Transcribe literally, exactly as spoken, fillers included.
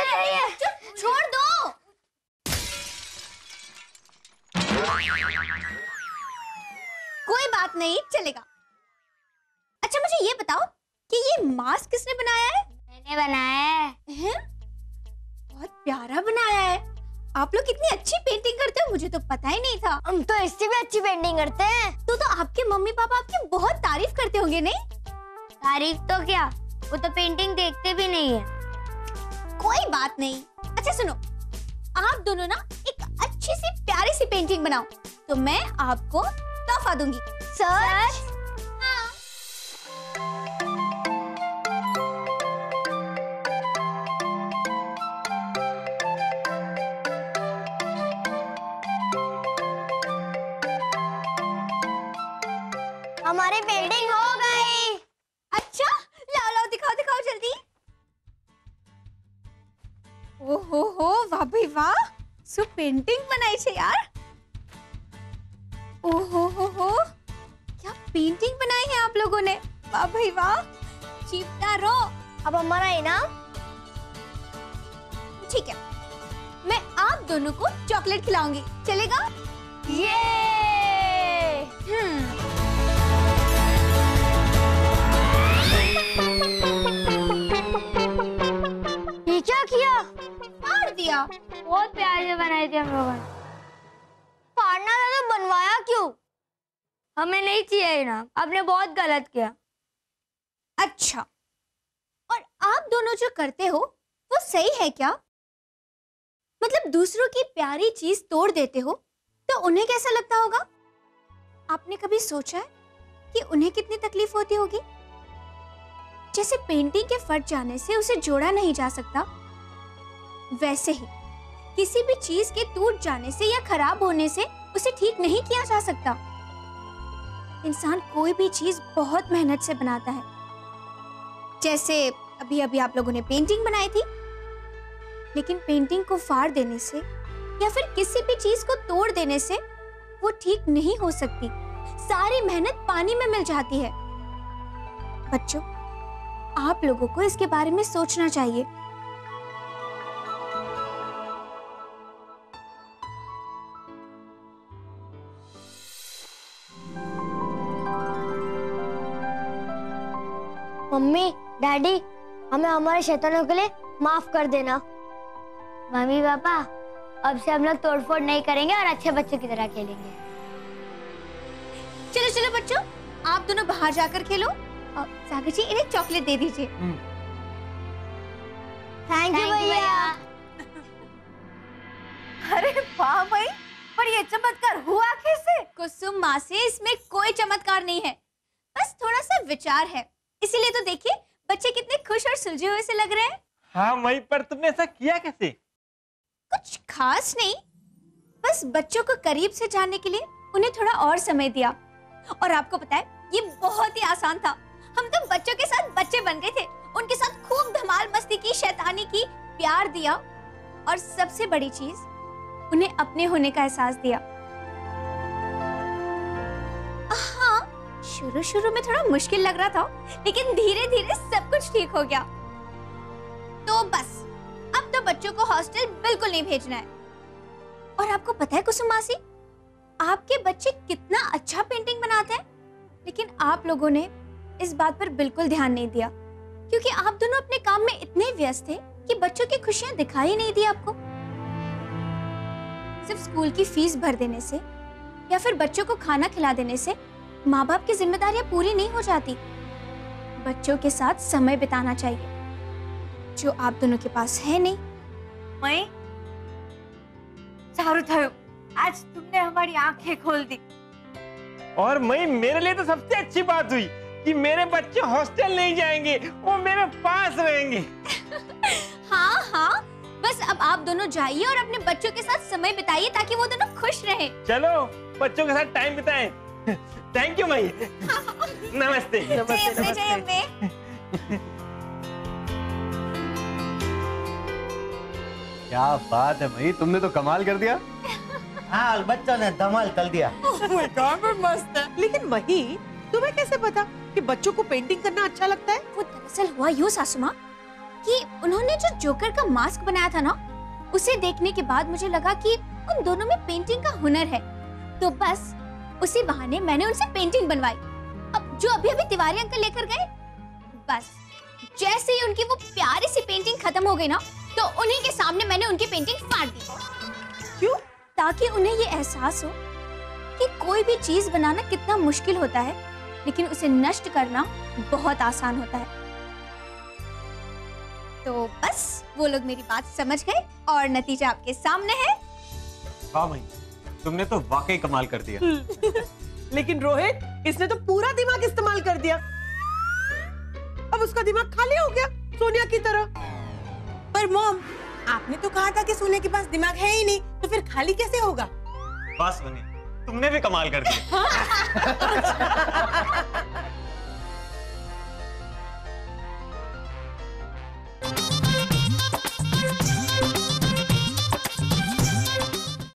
ये ये छोड़ दो। कोई बात नहीं, चलेगा। अच्छा मुझे ये बताओ कि ये मास्क किसने बनाया है? मैंने बनाया है। हैं? बहुत प्यारा बनाया है। आप लोग कितनी अच्छी पेंटिंग करते हो, मुझे तो पता ही नहीं था। हम तो इससे भी अच्छी पेंटिंग करते हैं। तो तो आपके मम्मी पापा आपकी बहुत तारीफ करते होंगे नहीं? तारीफ तो क्या, वो तो पेंटिंग देखते भी नहीं है। कोई बात नहीं। अच्छा सुनो, आप दोनों ना एक अच्छी सी प्यारी सी पेंटिंग बनाओ तो मैं आपको तोहफा दूंगी। सच? हाँ। हमारी पेंटिंग हो गई। अच्छा लाओ लाओ दिखाओ दिखाओ जल्दी। ओहो हो, वाह भाई वाह, सो पेंटिंग बनाई छे यार। ओहो हो हो, क्या पेंटिंग बनाई है आप लोगों ने, वाह भाई वाह। चिपटा रो। अब हमारा इनाम? ठीक है, मैं आप दोनों को चॉकलेट खिलाऊंगी, चलेगा? ये हम्म। ये क्या किया? फाड़ दिया। बहुत प्यार से बनाई थी हम लोगों ने। फाड़ना था तो बनवाया क्यों? हमें नहीं चाहिए इनाम, आपने बहुत गलत किया। अच्छा, और आप दोनों जो करते हो वो सही है क्या? मतलब दूसरों की प्यारी चीज तोड़ देते हो तो उन्हें कैसा लगता होगा? आपने कभी सोचा है कि उन्हें कितनी तकलीफ होती होगी? जैसे पेंटिंग के फट जाने से उसे जोड़ा नहीं जा सकता, वैसे ही किसी भी चीज के टूट जाने से या खराब होने से उसे ठीक नहीं किया जा सकता। इंसान कोई भी चीज बहुत मेहनत से बनाता है। जैसे अभी अभी आप लोगों ने पेंटिंग बनाई थी, लेकिन पेंटिंग को फाड़ देने से या फिर किसी भी चीज को तोड़ देने से वो ठीक नहीं हो सकती। सारी मेहनत पानी में मिल जाती है। बच्चों, आप लोगों को इसके बारे में सोचना चाहिए। मम्मी, डैडी, हमें हमारे शैतानों के लिए माफ कर देना। मम्मी पापा, अब से हम लोग तोड़फोड़ नहीं करेंगे और अच्छे बच्चों की तरह खेलेंगे। चलो चलो बच्चों, आप दोनों बाहर जाकर खेलो। और सागर जी, इन्हें चॉकलेट दे दीजिए। थैंक यू भैया। अरे वाह भाई, पर ये चमत्कार हुआ कैसे? कुसुम मासी, इसमें कोई चमत्कार नहीं है, बस थोड़ा सा विचार है। इसीलिए तो देखिए बच्चे कितने खुश और सुलझे हुए से लग रहे हैं। हाँ मई, पर तुमने ऐसा किया कैसे? कुछ खास नहीं, बस बच्चों को करीब से जानने के लिए उन्हें थोड़ा और समय दिया। और आपको पता है, ये बहुत ही आसान था। हम तो बच्चों के साथ बच्चे बन गए थे, उनके साथ खूब धमाल मस्ती की, शैतानी की, प्यार दिया और सबसे बड़ी चीज, उन्हें अपने होने का एहसास दिया। हाँ, शुरू शुरू में थोड़ा मुश्किल लग रहा था, लेकिन धीरे धीरे सब कुछ ठीक हो गया। तो बस अब तो बच्चों को हॉस्टल बिल्कुल नहीं भेजना है। और आपको पता है कुसुम मासी, आपके बच्चे कितना अच्छा पेंटिंग बनाते हैं, लेकिन आप लोगों ने इस बात पर बिल्कुल ध्यान नहीं दिया, क्योंकि आप दोनों अपने काम में इतने व्यस्त थे कि बच्चों की खुशियां दिखाई नहीं दी आपको। सिर्फ स्कूल की फीस भर देने से या फिर बच्चों को खाना खिला देने से माँ बाप की जिम्मेदारियां पूरी नहीं हो जाती। बच्चों के साथ समय बिताना चाहिए, जो आप दोनों के पास है नहीं। मई, सारू थयो, आज तुमने हमारी आंखें खोल दी। और मई, मेरे लिए तो सबसे अच्छी बात हुई कि मेरे बच्चे हॉस्टल नहीं जाएंगे, वो मेरे पास रहेंगे। हाँ हाँ, बस अब आप दोनों जाइए और अपने बच्चों के साथ समय बिताइए ताकि वो दोनों खुश रहें। चलो बच्चों के साथ टाइम बिताएं। थैंक यू मई। नमस्ते। जय अम्बे, जय अम्बे। क्या बात है मई, तुमने तो कमाल कर दिया। हाँ, बच्चों ने धमाल कर दिया। मस्त है। लेकिन मही, तुम्हें कैसे पता कि बच्चों को पेंटिंग करना अच्छा लगता है? वो दरअसल हुआ यूं सासू माँ, कि उन्होंने जो जोकर का मास्क बनाया था ना, उसे देखने के बाद मुझे लगा कि उन दोनों में पेंटिंग का हुनर है, तो बस उसी बहाने मैंने उनसे पेंटिंग बनवाई। अब जो अभी अभी तिवारी अंकल लेकर गए, बस जैसे ही उनकी वो प्यारी सी पेंटिंग खत्म हो गई ना, तो उन्हीं के सामने मैंने उनकी पेंटिंग फाड़ दी। क्यों? ताकि उन्हें ये एहसास हो कि कोई भी चीज बनाना कितना मुश्किल होता है, लेकिन उसे नष्ट करना बहुत आसान होता है। तो बस वो लोग मेरी बात समझ गए और नतीजा आपके सामने है। वाह मई, तुमने तो वाकई कमाल कर दिया। लेकिन रोहित, इसने तो पूरा दिमाग इस्तेमाल कर दिया। अब उसका दिमाग खाली हो गया, सोनिया की तरह। पर मॉम, आपने तो कहा था कि सोनिया के पास दिमाग है ही नहीं, तो फिर खाली कैसे होगा? बस सोनिया, तुमने भी कमाल कर दिया।